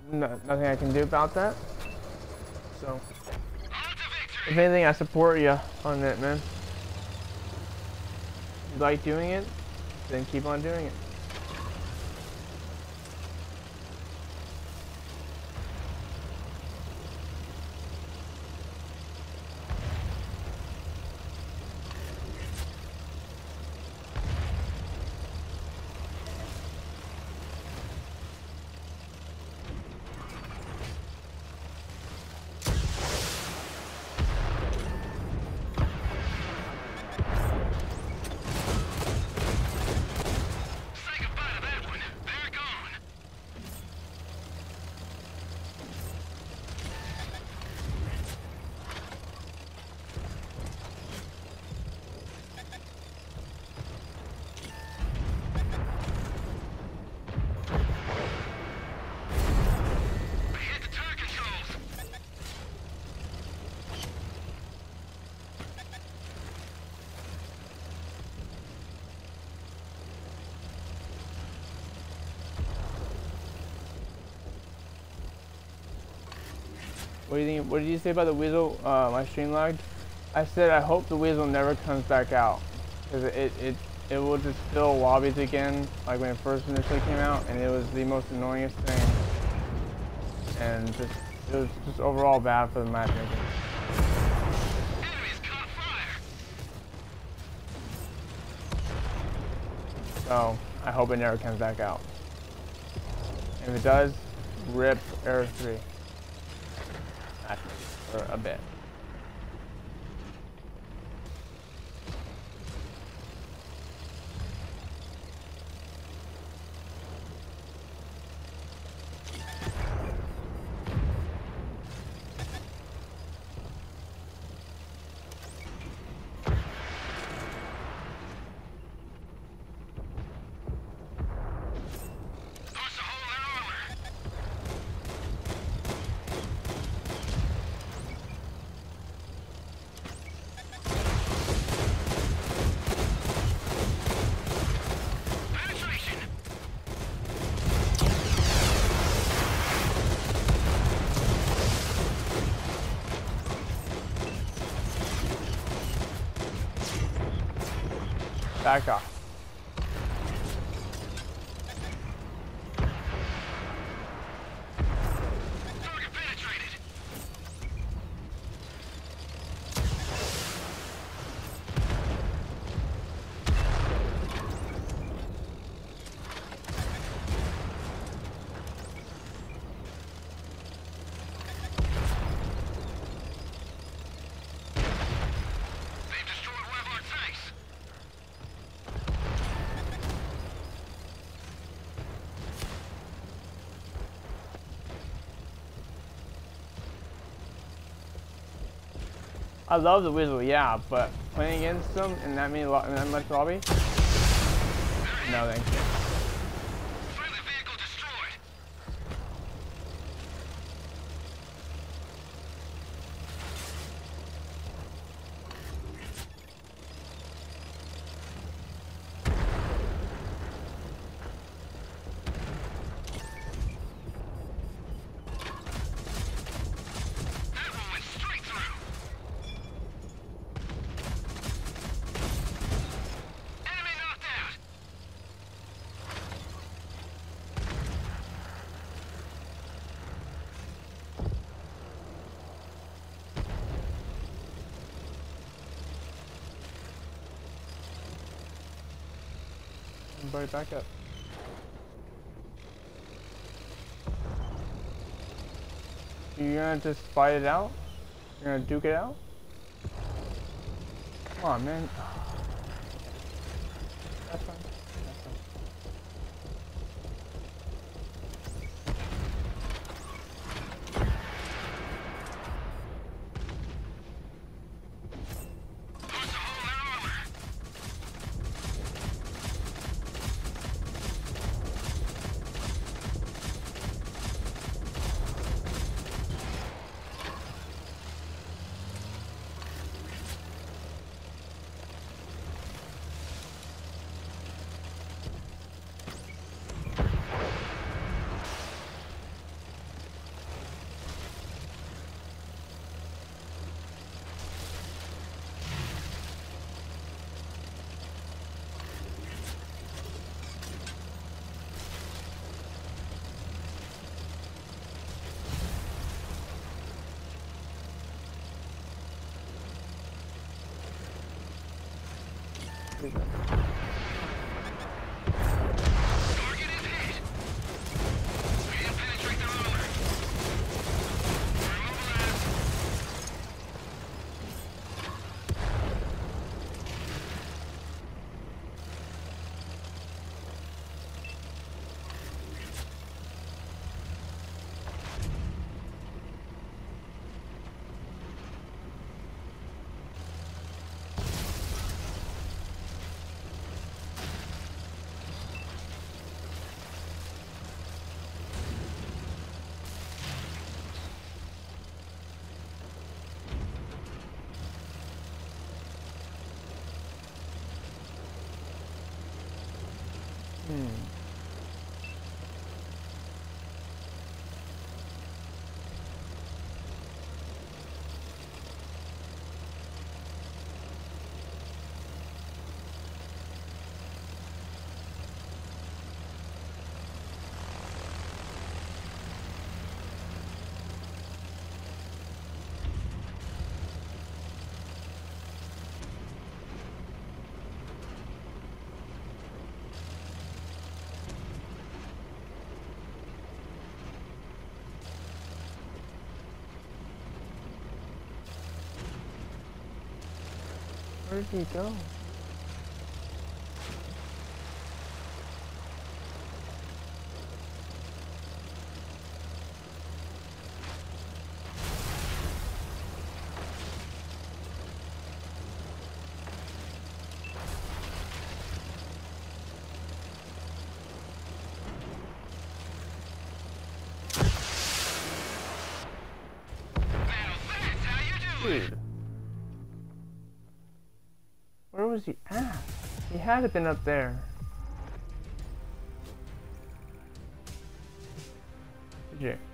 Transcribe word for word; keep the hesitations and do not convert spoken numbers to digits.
no, nothing I can do about that. So, if anything, I support you on it, man. If you like doing it, then keep on doing it. What do you think? What did you say about the weasel? Uh, my stream lagged. I said I hope the weasel never comes back out, because it it it will just fill lobbies again, like when it first initially came out, and it was the most annoyingest thing, and just it was just overall bad for the matchmaking. So I hope it never comes back out. And if it does, rip Error three. For a bit. Back off. Target penetrated. They've destroyed one of our tanks. I love the weasel, yeah, but playing against them in that many lo in that much lobby? No, thank you. Friendly vehicle destroyed. That one went straight through. Enemy knocked out. Everybody back up. You're gonna just fight it out? You're gonna duke it out? Come on, man. That's fine. That's fine. Lost a hole in armor. He's a- Target is hit. We didn't penetrate their armor. We're immobilized. Hmm. Where did he go? Now that's how you do it. Dude. Where was he at? He had it been up there. Jay.